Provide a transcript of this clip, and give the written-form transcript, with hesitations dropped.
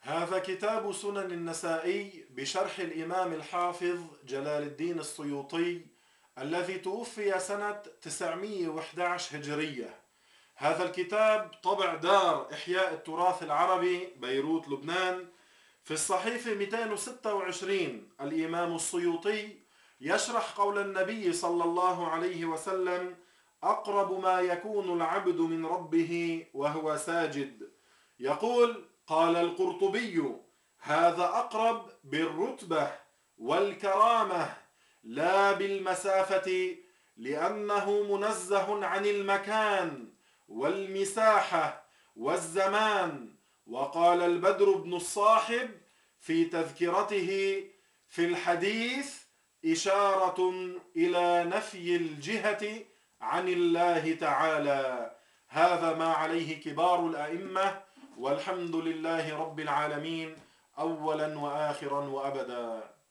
هذا كتاب سنن النسائي بشرح الإمام الحافظ جلال الدين السيوطي الذي توفي سنة 911 هجرية. هذا الكتاب طبع دار إحياء التراث العربي بيروت لبنان. في الصحيفة 226 الإمام السيوطي يشرح قول النبي صلى الله عليه وسلم: أقرب ما يكون العبد من ربه وهو ساجد. يقول: قال القرطبي: هذا أقرب بالرتبة والكرامة لا بالمسافة، لأنه منزه عن المكان والمساحة والزمان. وقال البدر بن الصاحب في تذكرته في الحديث: إشارة إلى نفي الجهة عن الله تعالى. هذا ما عليه كبار الأئمة، والحمد لله رب العالمين أولا وآخرا وأبدا.